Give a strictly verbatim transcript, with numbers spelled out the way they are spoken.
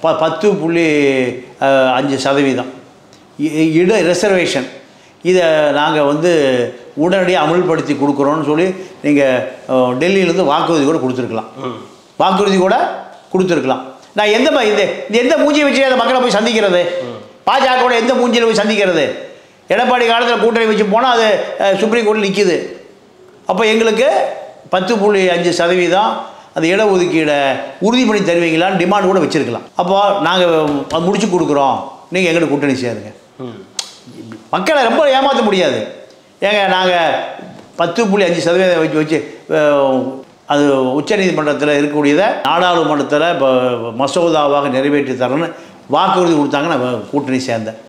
ப பத்து புள்ளி அஞ்சு சதவீதம் இட ரிசர்வேஷன் இதை நாங்கள் வந்து உடனடியாக அமல்படுத்தி கொடுக்குறோன்னு சொல்லி நீங்கள் டெல்லியிலேருந்து வாக்குறுதி கூட கொடுத்துருக்கலாம். வாக்குறுதி கூட கொடுத்துருக்கலாம். நான் எந்த இந்த எந்த மூஞ்சியை வச்சு அந்த மக்களை போய் சந்திக்கிறது? பாஜகவோட எந்த மூஞ்சியில் போய் சந்திக்கிறது? எடப்பாடி காலத்தில் கூட்டணி வச்சு போனால் அது சுப்ரீம் கோர்ட்டில் நிற்கிது. அப்போ எங்களுக்கு பத்து புள்ளி அஞ்சு சதவீதம் அந்த இடஒதுக்கீடை உறுதி பண்ணி தருவீங்களான்னு டிமாண்ட் கூட வச்சுருக்கலாம். அப்போ நாங்கள் முடிச்சு கொடுக்குறோம், நீங்கள் எங்களுக்கு கூட்டணி சேருங்க. மக்களை ரொம்ப ஏமாற்ற முடியாது. ஏங்க நாங்கள் பத்து புள்ளி அஞ்சு சதவீதம் வச்சு வச்சு அது உச்சநீதிமன்றத்தில் இருக்கக்கூடியதை நாடாளுமன்றத்தில் இப்போ மசோதாவாக நிறைவேற்றி தரணும்னு வாக்குறுதி கொடுத்தாங்க. நான் கூட்டணி சேர்ந்தேன்.